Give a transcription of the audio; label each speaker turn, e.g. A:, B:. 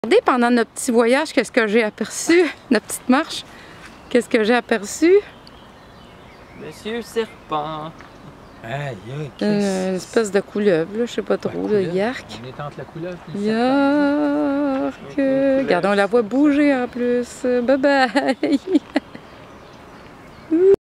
A: Regardez pendant notre petit voyage, qu'est-ce que j'ai aperçu, notre petite marche, qu'est-ce que j'ai aperçu?
B: Monsieur Serpent. Aïe,
A: Une espèce de couleuvre, là, je sais pas trop, le yark.
B: On est entre la couleuvre et le
A: Yark! Regarde, on la voit bouger en plus. Bye bye!